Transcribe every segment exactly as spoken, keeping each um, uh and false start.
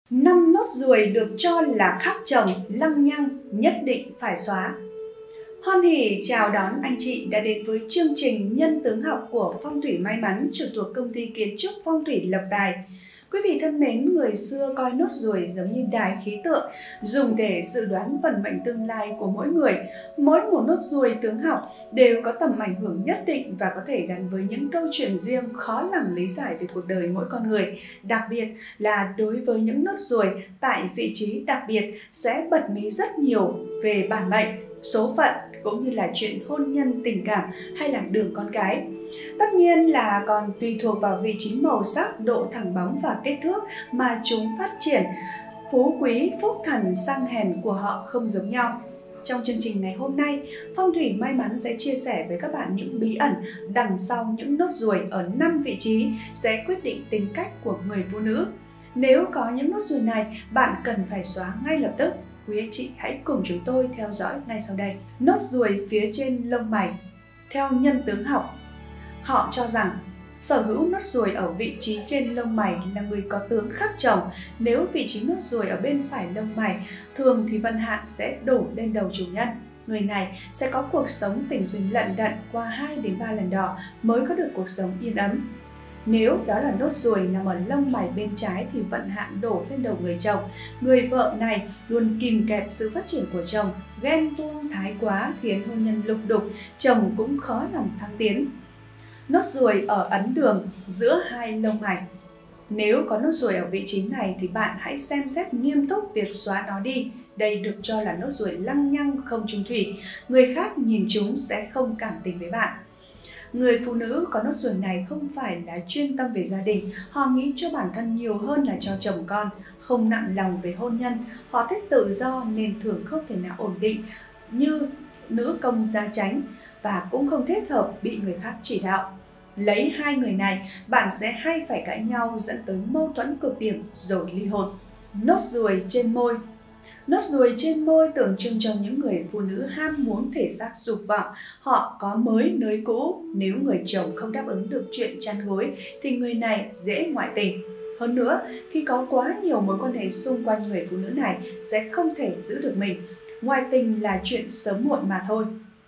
Năm nốt ruồi được cho là khắc chồng, lăng nhăng, nhất định phải xóa. Hoan hỉ chào đón anh chị đã đến với chương trình Nhân tướng học của Phong thủy may mắn trực thuộc công ty kiến trúc Phong thủy Lộc Tài. Quý vị thân mến, người xưa coi nốt ruồi giống như đài khí tượng, dùng để dự đoán vận mệnh tương lai của mỗi người. Mỗi một nốt ruồi tướng học đều có tầm ảnh hưởng nhất định và có thể gắn với những câu chuyện riêng khó lòng lý giải về cuộc đời mỗi con người. Đặc biệt là đối với những nốt ruồi tại vị trí đặc biệt sẽ bật mí rất nhiều về bản mệnh, số phận cũng như là chuyện hôn nhân, tình cảm hay là đường con cái. Tất nhiên là còn tùy thuộc vào vị trí màu sắc, độ thẳng bóng và kích thước mà chúng phát triển. Phú quý, phúc thần, sang hèn của họ không giống nhau. Trong chương trình ngày hôm nay, Phong thủy may mắn sẽ chia sẻ với các bạn những bí ẩn đằng sau những nốt ruồi ở năm vị trí sẽ quyết định tính cách của người phụ nữ. Nếu có những nốt ruồi này, bạn cần phải xóa ngay lập tức. Quý anh chị hãy cùng chúng tôi theo dõi ngay sau đây. Nốt ruồi phía trên lông mày. Theo nhân tướng học, họ cho rằng sở hữu nốt ruồi ở vị trí trên lông mày là người có tướng khắc chồng. Nếu vị trí nốt ruồi ở bên phải lông mày, thường thì vận hạn sẽ đổ lên đầu chủ nhân. Người này sẽ có cuộc sống tình duyên lận đận qua hai đến ba lần đỏ mới có được cuộc sống yên ấm. Nếu đó là nốt ruồi nằm ở lông mày bên trái thì vận hạn đổ lên đầu người chồng. Người vợ này luôn kìm kẹp sự phát triển của chồng, ghen tuông thái quá khiến hôn nhân lục đục, chồng cũng khó lòng thăng tiến. Nốt ruồi ở ấn đường giữa hai lông mày. Nếu có nốt ruồi ở vị trí này thì bạn hãy xem xét nghiêm túc việc xóa nó đi. Đây được cho là nốt ruồi lăng nhăng không trung thủy. Người khác nhìn chúng sẽ không cảm tình với bạn. Người phụ nữ có nốt ruồi này không phải là chuyên tâm về gia đình, họ nghĩ cho bản thân nhiều hơn là cho chồng con, không nặng lòng về hôn nhân, họ thích tự do nên thường không thể nào ổn định như nữ công gia chánh và cũng không thích hợp bị người khác chỉ đạo. Lấy hai người này, bạn sẽ hay phải cãi nhau dẫn tới mâu thuẫn cực điểm rồi ly hôn. Nốt ruồi trên môi. Nốt ruồi trên môi tượng trưng cho những người phụ nữ ham muốn thể xác dục vọng, họ có mới nới cũ. Nếu người chồng không đáp ứng được chuyện chăn gối thì người này dễ ngoại tình. Hơn nữa, khi có quá nhiều mối quan hệ xung quanh người phụ nữ này sẽ không thể giữ được mình. Ngoại tình là chuyện sớm muộn mà thôi.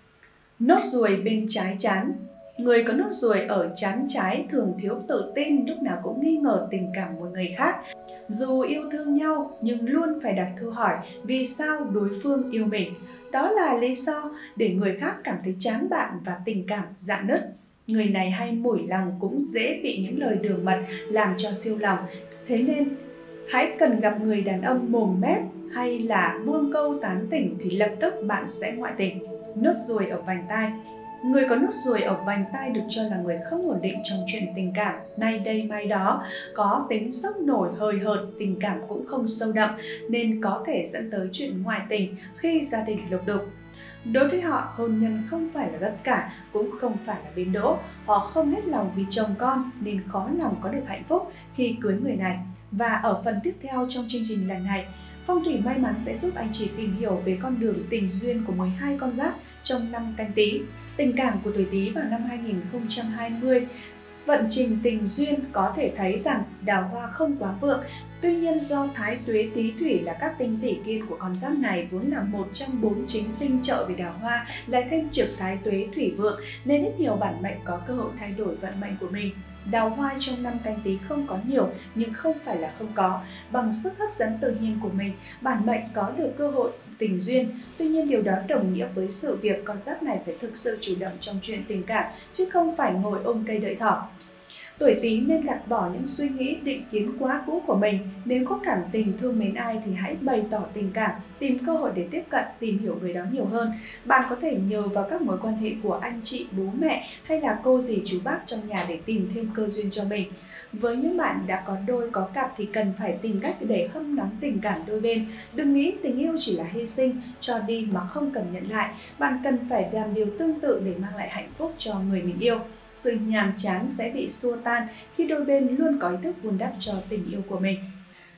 Nốt ruồi bên trái trán. Người có nốt ruồi ở trán trái thường thiếu tự tin, lúc nào cũng nghi ngờ tình cảm của người khác. Dù yêu thương nhau nhưng luôn phải đặt câu hỏi vì sao đối phương yêu mình. Đó là lý do để người khác cảm thấy chán bạn và tình cảm rạn nứt. Người này hay mủi lòng cũng dễ bị những lời đường mật làm cho siêu lòng. Thế nên hãy cần gặp người đàn ông mồm mép hay là buông câu tán tỉnh thì lập tức bạn sẽ ngoại tình. Nốt ruồi ở vành tai. Người có nốt ruồi ở vành tai được cho là người không ổn định trong chuyện tình cảm, nay đây mai đó, có tính sốc nổi hời hợt, tình cảm cũng không sâu đậm nên có thể dẫn tới chuyện ngoại tình khi gia đình lục đục. Đối với họ, hôn nhân không phải là tất cả, cũng không phải là bến đỗ. Họ không hết lòng vì chồng con nên khó lòng có được hạnh phúc khi cưới người này. Và ở phần tiếp theo trong chương trình lần này, Phong thủy may mắn sẽ giúp anh chị tìm hiểu về con đường tình duyên của mười hai con giáp trong năm Canh Tý. Tình cảm của tuổi Tý vào năm hai nghìn không trăm hai mươi. Vận trình tình duyên có thể thấy rằng đào hoa không quá vượng. Tuy nhiên do thái tuế tý thủy là các tinh tỷ kim của con giáp này vốn là một trong bốn chính tinh trợ về đào hoa, lại thêm trực thái tuế thủy vượng nên ít nhiều bản mệnh có cơ hội thay đổi vận mệnh của mình. Đào hoa trong năm Canh Tý không có nhiều nhưng không phải là không có. Bằng sức hấp dẫn tự nhiên của mình, bản mệnh có được cơ hội tình duyên. Tuy nhiên điều đó đồng nghĩa với sự việc con giáp này phải thực sự chủ động trong chuyện tình cảm chứ không phải ngồi ôm cây đợi thỏ. Tuổi Tý nên gạt bỏ những suy nghĩ định kiến quá cũ của mình. Nếu có cảm tình thương mến ai thì hãy bày tỏ tình cảm, tìm cơ hội để tiếp cận, tìm hiểu người đó nhiều hơn. Bạn có thể nhờ vào các mối quan hệ của anh chị, bố mẹ hay là cô dì chú bác trong nhà để tìm thêm cơ duyên cho mình. Với những bạn đã có đôi có cặp thì cần phải tìm cách để hâm nóng tình cảm đôi bên. Đừng nghĩ tình yêu chỉ là hy sinh, cho đi mà không cần nhận lại. Bạn cần phải làm điều tương tự để mang lại hạnh phúc cho người mình yêu. Sự nhàm chán sẽ bị xua tan khi đôi bên luôn có ý thức vun đắp cho tình yêu của mình.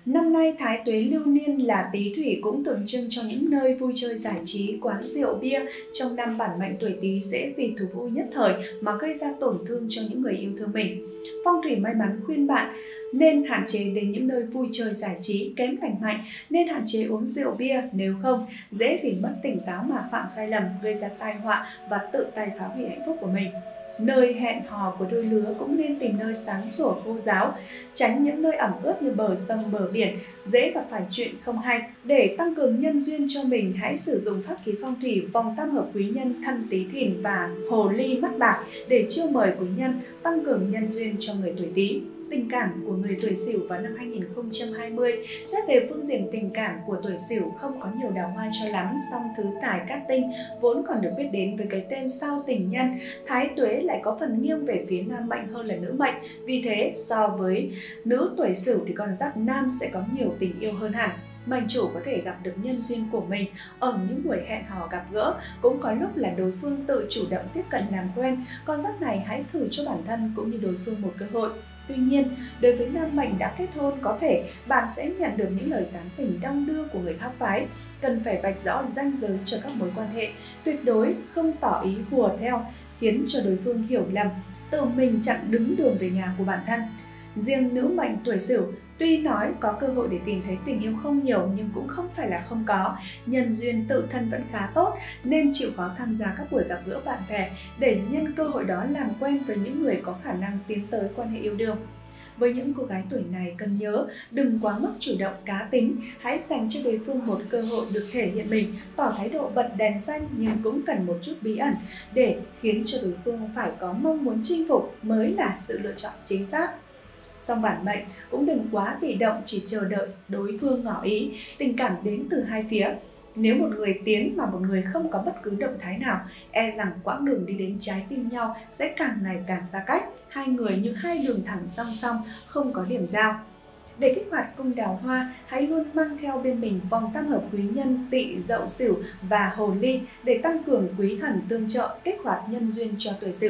Năm nay Thái Tuế lưu niên là Tý Thủy cũng tượng trưng cho những nơi vui chơi giải trí, quán rượu bia. Trong năm bản mệnh tuổi Tý dễ vì thú vui nhất thời mà gây ra tổn thương cho những người yêu thương mình. Phong thủy may mắn khuyên bạn nên hạn chế đến những nơi vui chơi giải trí kém lành mạnh, nên hạn chế uống rượu bia, nếu không dễ vì mất tỉnh táo mà phạm sai lầm, gây ra tai họa và tự tay phá hủy hạnh phúc của mình. Nơi hẹn hò của đôi lứa cũng nên tìm nơi sáng sủa khô ráo, tránh những nơi ẩm ướt như bờ sông bờ biển, dễ gặp phải chuyện không hay. Để tăng cường nhân duyên cho mình, hãy sử dụng pháp khí phong thủy vòng tam hợp quý nhân Thân Tý Thìn và Hồ Ly Mắt Bạc để chiêu mời quý nhân, tăng cường nhân duyên cho người tuổi Tý. Tình cảm của người tuổi Sửu vào năm hai nghìn không trăm hai mươi. Xét về phương diện tình cảm của tuổi Sửu không có nhiều đào hoa cho lắm, song thứ tài cát tinh vốn còn được biết đến với cái tên sao tình nhân. Thái Tuế lại có phần nghiêng về phía nam mệnh hơn là nữ mệnh, vì thế so với nữ tuổi Sửu thì con giáp nam sẽ có nhiều tình yêu hơn hẳn. Mệnh chủ có thể gặp được nhân duyên của mình ở những buổi hẹn hò gặp gỡ, cũng có lúc là đối phương tự chủ động tiếp cận làm quen. Con giáp này hãy thử cho bản thân cũng như đối phương một cơ hội. Tuy nhiên, đối với nam mệnh đã kết hôn, có thể bạn sẽ nhận được những lời tán tỉnh đong đưa của người khác phái. Cần phải vạch rõ ranh giới cho các mối quan hệ, tuyệt đối không tỏ ý hùa theo, khiến cho đối phương hiểu lầm, tự mình chặn đứng đường về nhà của bản thân. Riêng nữ mệnh tuổi Sửu, tuy nói có cơ hội để tìm thấy tình yêu không nhiều nhưng cũng không phải là không có. Nhân duyên tự thân vẫn khá tốt nên chịu khó tham gia các buổi gặp gỡ bạn bè để nhân cơ hội đó làm quen với những người có khả năng tiến tới quan hệ yêu đương. Với những cô gái tuổi này cần nhớ đừng quá mức chủ động cá tính, hãy dành cho đối phương một cơ hội được thể hiện mình, tỏ thái độ bật đèn xanh nhưng cũng cần một chút bí ẩn để khiến cho đối phương phải có mong muốn chinh phục mới là sự lựa chọn chính xác. Song bản mệnh cũng đừng quá bị động chỉ chờ đợi đối phương ngỏ ý, tình cảm đến từ hai phía. Nếu một người tiến mà một người không có bất cứ động thái nào, e rằng quãng đường đi đến trái tim nhau sẽ càng ngày càng xa cách, hai người như hai đường thẳng song song, không có điểm giao. Để kích hoạt cung đào hoa, hãy luôn mang theo bên mình vòng tam hợp quý nhân Tỵ, Dậu, Sửu và Hồ Ly để tăng cường quý thần tương trợ, kích hoạt nhân duyên cho tuổi Sửu.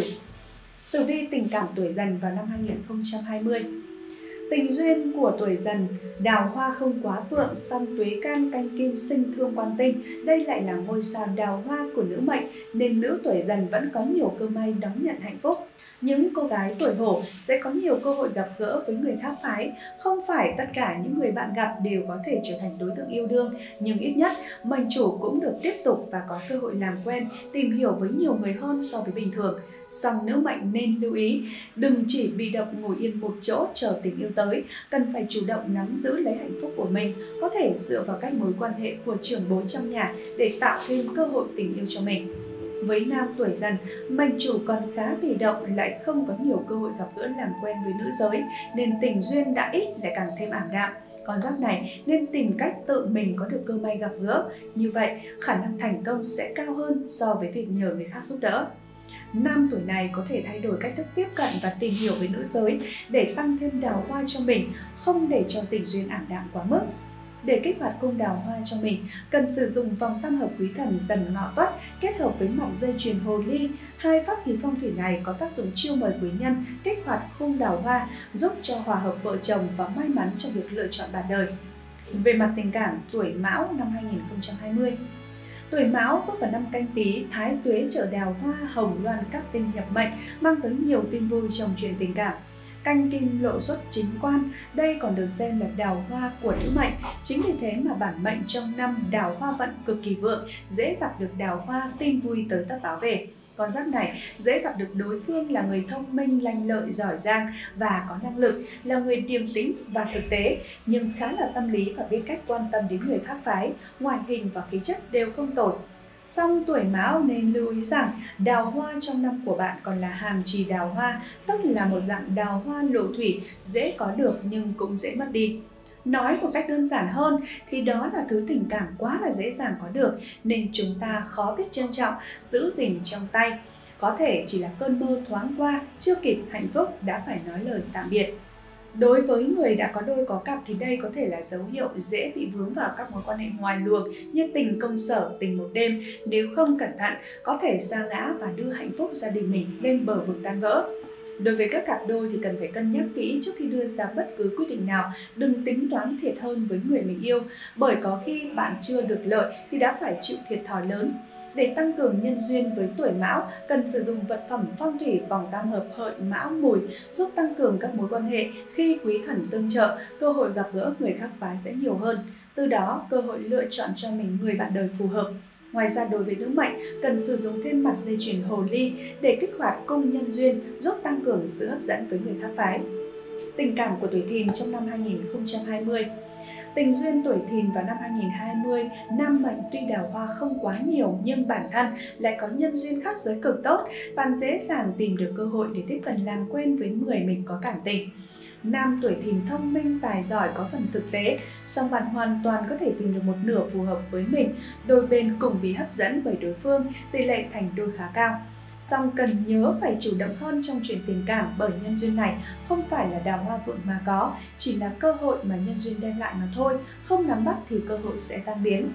Tử vi tình cảm tuổi Dần vào năm hai nghìn không trăm hai mươi. Tình duyên của tuổi Dần, đào hoa không quá vượng, song tuế can canh kim sinh thương quan tinh. Đây lại là ngôi sao đào hoa của nữ mệnh nên nữ tuổi Dần vẫn có nhiều cơ may đón nhận hạnh phúc. Những cô gái tuổi Hổ sẽ có nhiều cơ hội gặp gỡ với người khác phái. Không phải tất cả những người bạn gặp đều có thể trở thành đối tượng yêu đương, nhưng ít nhất mệnh chủ cũng được tiếp tục và có cơ hội làm quen, tìm hiểu với nhiều người hơn so với bình thường. Song nữ mệnh nên lưu ý, đừng chỉ bị động ngồi yên một chỗ chờ tình yêu tới, cần phải chủ động nắm giữ lấy hạnh phúc của mình, có thể dựa vào các mối quan hệ của trưởng bối trong nhà để tạo thêm cơ hội tình yêu cho mình. Với nam tuổi Dần, mệnh chủ còn khá bị động, lại không có nhiều cơ hội gặp gỡ làm quen với nữ giới, nên tình duyên đã ít lại càng thêm ảm đạm. Con giáp này nên tìm cách tự mình có được cơ may gặp gỡ, như vậy khả năng thành công sẽ cao hơn so với việc nhờ người khác giúp đỡ. Nam tuổi này có thể thay đổi cách thức tiếp cận và tìm hiểu với nữ giới để tăng thêm đào hoa cho mình, không để cho tình duyên ảm đạm quá mức. Để kích hoạt cung đào hoa cho mình, cần sử dụng vòng tam hợp quý thần Dần Ngọ Tuất kết hợp với mặt dây chuyền Hồ Ly. Hai pháp khí phong thủy này có tác dụng chiêu mời quý nhân, kích hoạt cung đào hoa, giúp cho hòa hợp vợ chồng và may mắn trong việc lựa chọn bạn đời. Về mặt tình cảm, tuổi Mão năm hai nghìn không trăm hai mươi. Tuổi Mão bước vào năm Canh Tý, Thái Tuế chở đào hoa hồng loan các tinh nhập mệnh, mang tới nhiều tin vui trong chuyện tình cảm. Canh kim lộ xuất chính quan, đây còn được xem là đào hoa của nữ mệnh. Chính vì thế mà bản mệnh trong năm đào hoa vận cực kỳ vượng, dễ gặp được đào hoa, tin vui tới tất báo về. Con giáp này dễ gặp được đối phương là người thông minh, lanh lợi, giỏi giang và có năng lực, là người điềm tĩnh và thực tế, nhưng khá là tâm lý và biết cách quan tâm đến người khác phái, ngoại hình và khí chất đều không tồi. Song tuổi Mão nên lưu ý rằng đào hoa trong năm của bạn còn là hàm trì đào hoa, tức là một dạng đào hoa lộ thủy, dễ có được nhưng cũng dễ mất đi. Nói một cách đơn giản hơn thì đó là thứ tình cảm quá là dễ dàng có được nên chúng ta khó biết trân trọng, giữ gìn trong tay. Có thể chỉ là cơn mơ thoáng qua, chưa kịp hạnh phúc đã phải nói lời tạm biệt. Đối với người đã có đôi có cặp thì đây có thể là dấu hiệu dễ bị vướng vào các mối quan hệ ngoài luồng như tình công sở, tình một đêm. Nếu không cẩn thận, có thể sa ngã và đưa hạnh phúc gia đình mình lên bờ vực tan vỡ. Đối với các cặp đôi thì cần phải cân nhắc kỹ trước khi đưa ra bất cứ quyết định nào, đừng tính toán thiệt hơn với người mình yêu, bởi có khi bạn chưa được lợi thì đã phải chịu thiệt thòi lớn. Để tăng cường nhân duyên với tuổi Mão, cần sử dụng vật phẩm phong thủy vòng tam hợp Hợi Mão Mùi giúp tăng cường các mối quan hệ. Khi quý thần tương trợ, cơ hội gặp gỡ người khác phái sẽ nhiều hơn, từ đó cơ hội lựa chọn cho mình người bạn đời phù hợp. Ngoài ra, đối với nữ mệnh, cần sử dụng thêm mặt dây chuyền hồ ly để kích hoạt cung nhân duyên, giúp tăng cường sự hấp dẫn với người khác phái. Tình cảm của tuổi Thìn trong năm hai nghìn không trăm hai mươi. Tình duyên tuổi Thìn vào năm hai nghìn không trăm hai mươi, nam mệnh tuy đào hoa không quá nhiều nhưng bản thân lại có nhân duyên khác giới cực tốt, bạn dễ dàng tìm được cơ hội để tiếp cận làm quen với người mình có cảm tình. Nam tuổi Thìn thông minh, tài giỏi, có phần thực tế, song bạn hoàn toàn có thể tìm được một nửa phù hợp với mình, đôi bên cùng bị hấp dẫn bởi đối phương, tỷ lệ thành đôi khá cao. Song cần nhớ phải chủ động hơn trong chuyện tình cảm, bởi nhân duyên này không phải là đào hoa vượng mà có, chỉ là cơ hội mà nhân duyên đem lại mà thôi, không nắm bắt thì cơ hội sẽ tan biến.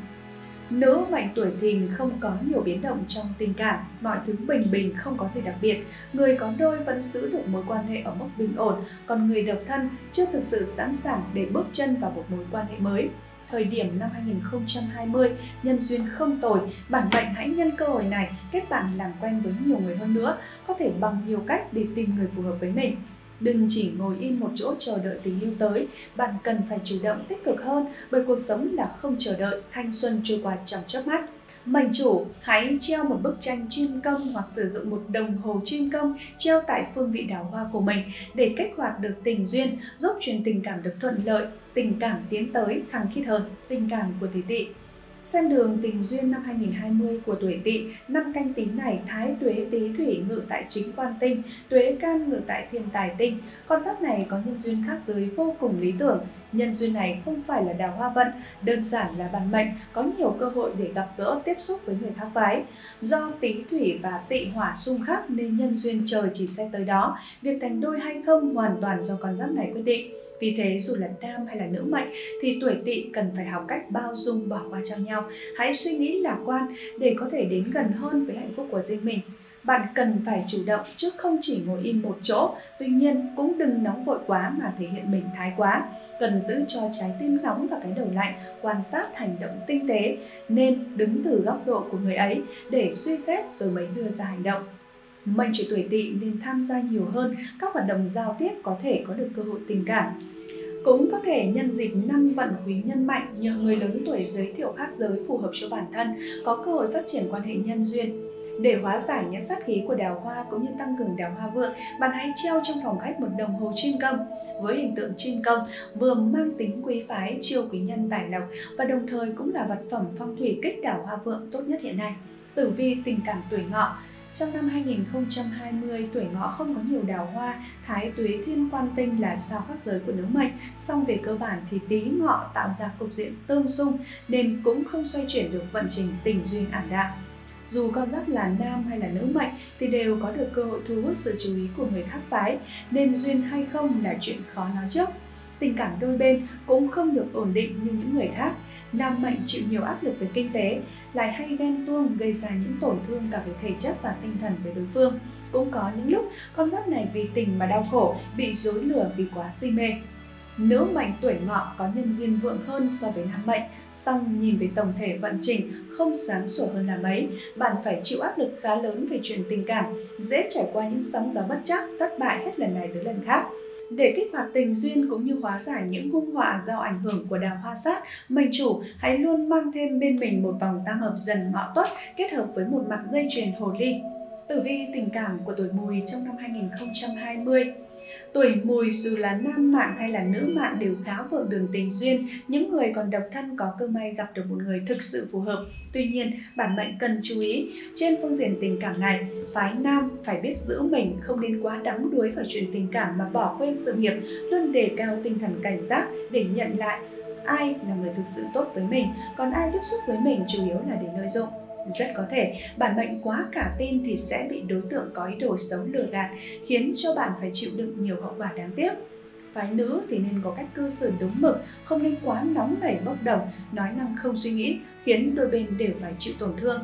Nữ mệnh tuổi Thìn không có nhiều biến động trong tình cảm, mọi thứ bình bình, không có gì đặc biệt. Người có đôi vẫn giữ được mối quan hệ ở mức bình ổn, còn người độc thân chưa thực sự sẵn sàng để bước chân vào một mối quan hệ mới. Thời điểm năm hai nghìn không trăm hai mươi, nhân duyên không tồi, bản mệnh hãy nhân cơ hội này kết bạn làm quen với nhiều người hơn nữa, có thể bằng nhiều cách để tìm người phù hợp với mình. Đừng chỉ ngồi yên một chỗ chờ đợi tình yêu tới, bạn cần phải chủ động tích cực hơn, bởi cuộc sống là không chờ đợi, thanh xuân trôi qua trong chớp mắt. Mệnh chủ, hãy treo một bức tranh chim công hoặc sử dụng một đồng hồ chim công treo tại phương vị đào hoa của mình để kích hoạt được tình duyên, giúp truyền tình cảm được thuận lợi, tình cảm tiến tới khăng khít hơn. Tình cảm của tuổi Tỵ. Xem đường tình duyên năm hai nghìn không trăm hai mươi của tuổi Tỵ, năm Canh Tý này thái tuế Tý thủy ngự tại chính quan tinh, tuế can ngự tại thiên tài tinh. Con giáp này có nhân duyên khác giới vô cùng lý tưởng. Nhân duyên này không phải là đào hoa vận, đơn giản là bản mệnh có nhiều cơ hội để gặp gỡ, tiếp xúc với người khác phái. Do Tý thủy và Tỵ hỏa xung khắc nên nhân duyên trời chỉ sẽ tới đó, việc thành đôi hay không hoàn toàn do con giáp này quyết định. Vì thế, dù là nam hay là nữ mệnh thì tuổi Tỵ cần phải học cách bao dung, bỏ qua cho nhau. Hãy suy nghĩ lạc quan để có thể đến gần hơn với hạnh phúc của riêng mình. Bạn cần phải chủ động chứ không chỉ ngồi im một chỗ. Tuy nhiên, cũng đừng nóng vội quá mà thể hiện mình thái quá. Cần giữ cho trái tim nóng và cái đầu lạnh, quan sát hành động tinh tế, nên đứng từ góc độ của người ấy để suy xét rồi mới đưa ra hành động. Mệnh chủ tuổi Tỵ nên tham gia nhiều hơn các hoạt động giao tiếp, có thể có được cơ hội tình cảm. Cũng có thể nhân dịp năm vận quý nhân mạnh, nhờ người lớn tuổi giới thiệu khác giới phù hợp cho bản thân, có cơ hội phát triển quan hệ nhân duyên. Để hóa giải những sát khí của đào hoa cũng như tăng cường đào hoa vượng, bạn hãy treo trong phòng khách một đồng hồ chim công với hình tượng chim công, vừa mang tính quý phái, chiêu quý nhân tài lộc và đồng thời cũng là vật phẩm phong thủy kích đào hoa vượng tốt nhất hiện nay. Tử vi tình cảm tuổi Ngọ. Trong năm hai nghìn không trăm hai mươi, tuổi Ngọ không có nhiều đào hoa, thái tuế thiên quan tinh là sao khác giới của nữ mệnh, song về cơ bản thì Tý Ngọ tạo ra cục diện tương xung nên cũng không xoay chuyển được vận trình tình duyên ảm đạm. Dù con giáp là nam hay là nữ mệnh thì đều có được cơ hội thu hút sự chú ý của người khác phái, nên duyên hay không là chuyện khó nói trước. Tình cảm đôi bên cũng không được ổn định như những người khác. Nam mệnh chịu nhiều áp lực về kinh tế, lại hay ghen tuông gây ra những tổn thương cả về thể chất và tinh thần với đối phương. Cũng có những lúc con giáp này vì tình mà đau khổ, bị dối lừa vì quá si mê. Nữ mệnh tuổi Ngọ có nhân duyên vượng hơn so với nam mệnh, song nhìn về tổng thể vận trình không sáng sủa hơn là mấy. Bạn phải chịu áp lực khá lớn về chuyện tình cảm, dễ trải qua những sóng gió bất trắc, thất bại hết lần này tới lần khác. Để kích hoạt tình duyên cũng như hóa giải những hung họa do ảnh hưởng của đào hoa sát, mệnh chủ hãy luôn mang thêm bên mình một vòng tam hợp Dần Ngọ Tuất kết hợp với một mặt dây chuyền hồ ly. Tử vi tình cảm của tuổi Mùi trong năm hai nghìn không trăm hai mươi. Tuổi Mùi dù là nam mạng hay là nữ mạng đều khá vượng đường tình duyên, những người còn độc thân có cơ may gặp được một người thực sự phù hợp. Tuy nhiên, bản mệnh cần chú ý, trên phương diện tình cảm này, phái nam phải biết giữ mình, không nên quá đắm đuối vào chuyện tình cảm mà bỏ quên sự nghiệp, luôn đề cao tinh thần cảnh giác để nhận lại ai là người thực sự tốt với mình, còn ai tiếp xúc với mình chủ yếu là để lợi dụng. Rất có thể bản mệnh quá cả tin thì sẽ bị đối tượng có ý đồ xấu lừa gạt, khiến cho bạn phải chịu đựng nhiều hậu quả đáng tiếc. Phái nữ thì nên có cách cư xử đúng mực, không nên quá nóng nảy bốc đồng, nói năng không suy nghĩ, khiến đôi bên đều phải chịu tổn thương.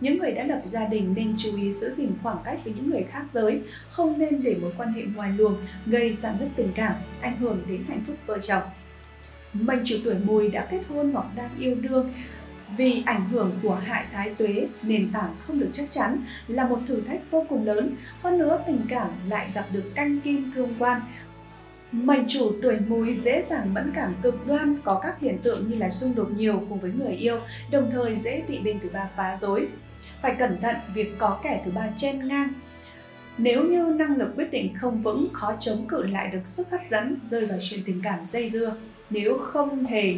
Những người đã lập gia đình nên chú ý giữ gìn khoảng cách với những người khác giới, không nên để mối quan hệ ngoài luồng gây rạn nứt tình cảm, ảnh hưởng đến hạnh phúc vợ chồng. Mệnh chủ tuổi Mùi đã kết hôn hoặc đang yêu đương, vì ảnh hưởng của hại thái tuế, nền tảng không được chắc chắn là một thử thách vô cùng lớn. Hơn nữa, tình cảm lại gặp được canh kim thương quan. Mệnh chủ tuổi Mùi dễ dàng mẫn cảm cực đoan, có các hiện tượng như là xung đột nhiều cùng với người yêu, đồng thời dễ bị bên thứ ba phá rối. Phải cẩn thận việc có kẻ thứ ba chen ngang. Nếu như năng lực quyết định không vững, khó chống cự lại được sức hấp dẫn, rơi vào chuyện tình cảm dây dưa. Nếu không hề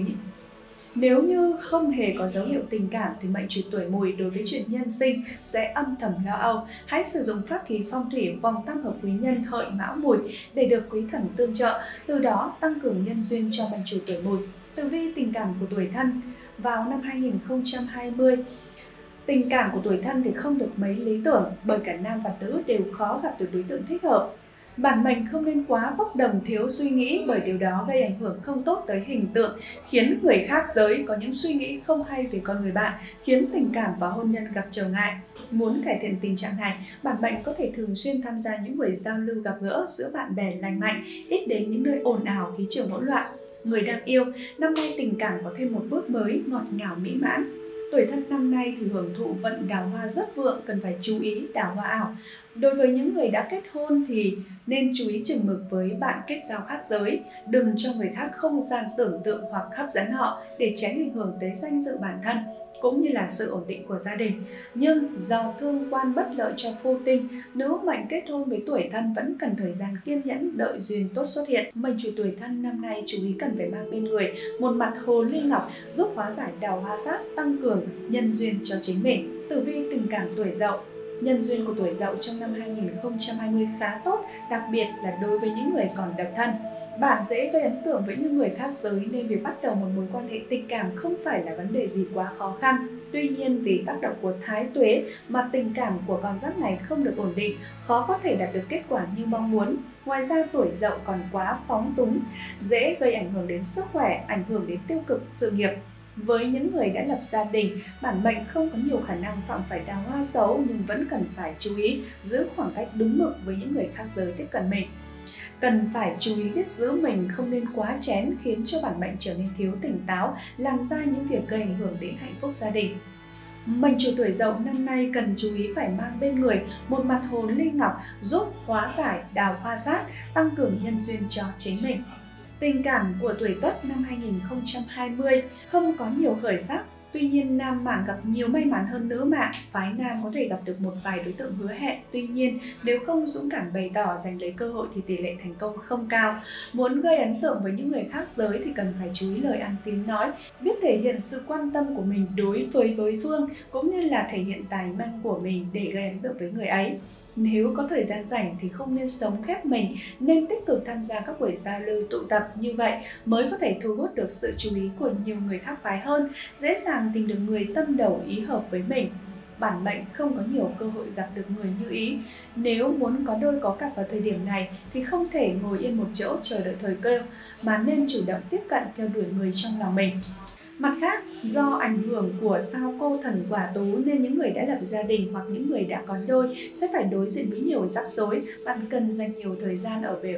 Nếu như không hề có dấu hiệu tình cảm thì mệnh chủ tuổi Mùi đối với chuyện nhân sinh sẽ âm thầm lo âu. Hãy sử dụng pháp khí phong thủy vòng tam hợp quý nhân Hợi Mão Mùi để được quý thần tương trợ, từ đó tăng cường nhân duyên cho mệnh chủ tuổi Mùi. Tử vi tình cảm của tuổi Thân vào năm hai nghìn không trăm hai mươi. Tình cảm của tuổi Thân thì không được mấy lý tưởng, bởi cả nam và nữ đều khó gặp được đối tượng thích hợp. Bản mệnh không nên quá bốc đồng thiếu suy nghĩ, bởi điều đó gây ảnh hưởng không tốt tới hình tượng, khiến người khác giới có những suy nghĩ không hay về con người bạn, khiến tình cảm và hôn nhân gặp trở ngại. Muốn cải thiện tình trạng này, bản mệnh có thể thường xuyên tham gia những buổi giao lưu gặp gỡ giữa bạn bè lành mạnh, ít đến những nơi ồn ào khí trường hỗn loạn. Người đang yêu, năm nay tình cảm có thêm một bước mới ngọt ngào mỹ mãn. Tuổi Thân năm nay thì hưởng thụ vận đào hoa rất vượng, cần phải chú ý đào hoa ảo. Đối với những người đã kết hôn thì nên chú ý chừng mực với bạn kết giao khác giới, đừng cho người khác không gian tưởng tượng hoặc hấp dẫn họ để tránh ảnh hưởng tới danh dự bản thân cũng như là sự ổn định của gia đình. Nhưng do thương quan bất lợi cho phu tinh, nữ mệnh kết hôn với tuổi Thân vẫn cần thời gian kiên nhẫn đợi duyên tốt xuất hiện. Mệnh chủ tuổi Thân năm nay chú ý cần phải mang bên người một mặt hồ ly ngọc giúp hóa giải đào hoa sát, tăng cường nhân duyên cho chính mình. Tử vi tình cảm tuổi Dậu. Nhân duyên của tuổi Dậu trong năm hai nghìn không trăm hai mươi khá tốt, đặc biệt là đối với những người còn độc thân. Bạn dễ gây ấn tượng với những người khác giới nên việc bắt đầu một mối quan hệ tình cảm không phải là vấn đề gì quá khó khăn. Tuy nhiên, vì tác động của thái tuế mà tình cảm của con giáp này không được ổn định, khó có thể đạt được kết quả như mong muốn. Ngoài ra, tuổi Dậu còn quá phóng túng, dễ gây ảnh hưởng đến sức khỏe, ảnh hưởng đến tiêu cực sự nghiệp. Với những người đã lập gia đình, bản mệnh không có nhiều khả năng phạm phải đào hoa xấu, nhưng vẫn cần phải chú ý giữ khoảng cách đúng mực với những người khác giới tiếp cận mình. Cần phải chú ý biết giữ mình, không nên quá chén khiến cho bản mệnh trở nên thiếu tỉnh táo, làm ra những việc gây ảnh hưởng đến hạnh phúc gia đình. Mệnh chủ tuổi Dậu năm nay cần chú ý phải mang bên người một mặt hồ ly ngọc giúp hóa giải đào hoa sát, tăng cường nhân duyên cho chính mình. Tình cảm của tuổi Tuất năm hai nghìn không trăm hai mươi không có nhiều khởi sắc. Tuy nhiên, nam mạng gặp nhiều may mắn hơn nữ mạng, phái nam có thể gặp được một vài đối tượng hứa hẹn. Tuy nhiên, nếu không dũng cảm bày tỏ giành lấy cơ hội thì tỷ lệ thành công không cao. Muốn gây ấn tượng với những người khác giới thì cần phải chú ý lời ăn tiếng nói, biết thể hiện sự quan tâm của mình đối với đối phương cũng như là thể hiện tài năng của mình để gây ấn tượng với người ấy. Nếu có thời gian rảnh thì không nên sống khép mình, nên tích cực tham gia các buổi giao lưu tụ tập, như vậy mới có thể thu hút được sự chú ý của nhiều người khác phái hơn, dễ dàng tìm được người tâm đầu ý hợp với mình. Bản mệnh không có nhiều cơ hội gặp được người như ý. Nếu muốn có đôi có cặp vào thời điểm này thì không thể ngồi yên một chỗ chờ đợi thời cơ, mà nên chủ động tiếp cận theo đuổi người trong lòng mình. Mặt khác, do ảnh hưởng của sao cô thần Quả Tú nên những người đã lập gia đình hoặc những người đã có đôi sẽ phải đối diện với nhiều rắc rối. Bạn cần dành nhiều thời gian ở bên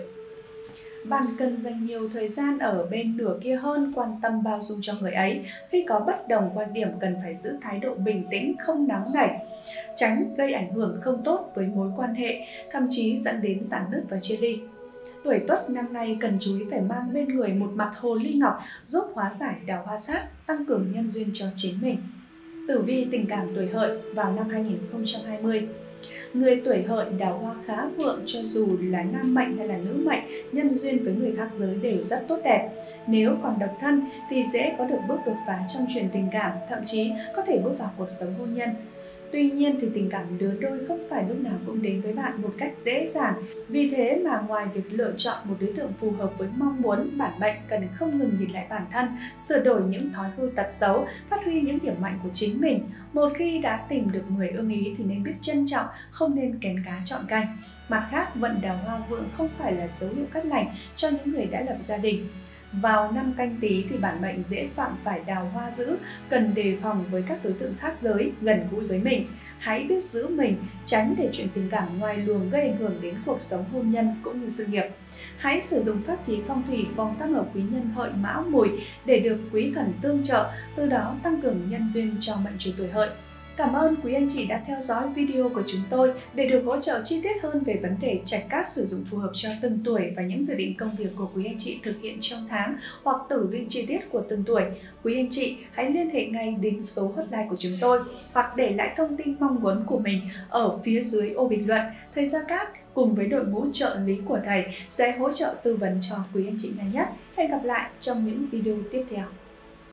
Bạn cần dành nhiều thời gian ở bên nửa kia hơn, quan tâm bao dung cho người ấy. Khi có bất đồng quan điểm cần phải giữ thái độ bình tĩnh, không nóng nảy, tránh gây ảnh hưởng không tốt với mối quan hệ, thậm chí dẫn đến rạn nứt và chia ly. Tuổi Tuất năm nay cần chú ý phải mang bên người một mặt hồ ly ngọc giúp hóa giải đào hoa sát, tăng cường nhân duyên cho chính mình. Tử vi tình cảm tuổi Hợi vào năm hai nghìn không trăm hai mươi. Người tuổi Hợi đào hoa khá vượng, cho dù là nam mệnh hay là nữ mệnh, nhân duyên với người khác giới đều rất tốt đẹp. Nếu còn độc thân thì dễ có được bước đột phá trong chuyện tình cảm, thậm chí có thể bước vào cuộc sống hôn nhân. Tuy nhiên thì tình cảm lứa đôi không phải lúc nào cũng đến với bạn một cách dễ dàng. Vì thế mà ngoài việc lựa chọn một đối tượng phù hợp với mong muốn, bản mệnh cần không ngừng nhìn lại bản thân, sửa đổi những thói hư tật xấu, phát huy những điểm mạnh của chính mình. Một khi đã tìm được người ưng ý thì nên biết trân trọng, không nên kén cá chọn canh. Mặt khác, vận đào hoa vượng không phải là dấu hiệu cát lành cho những người đã lập gia đình. Vào năm Canh Tý thì bản mệnh dễ phạm phải đào hoa dữ, cần đề phòng với các đối tượng khác giới gần gũi với mình. Hãy biết giữ mình, tránh để chuyện tình cảm ngoài luồng gây ảnh hưởng đến cuộc sống hôn nhân cũng như sự nghiệp. Hãy sử dụng pháp khí phong thủy vòng tam hợp quý nhân Hợi Mão Mùi để được quý thần tương trợ, từ đó tăng cường nhân duyên cho mệnh chủ tuổi Hợi. Cảm ơn quý anh chị đã theo dõi video của chúng tôi. Để được hỗ trợ chi tiết hơn về vấn đề trạch cát sử dụng phù hợp cho từng tuổi và những dự định công việc của quý anh chị thực hiện trong tháng hoặc tử vi chi tiết của từng tuổi, quý anh chị hãy liên hệ ngay đến số hotline của chúng tôi hoặc để lại thông tin mong muốn của mình ở phía dưới ô bình luận. Thầy Gia Cát cùng với đội ngũ trợ lý của thầy sẽ hỗ trợ tư vấn cho quý anh chị nhanh nhất. Hẹn gặp lại trong những video tiếp theo.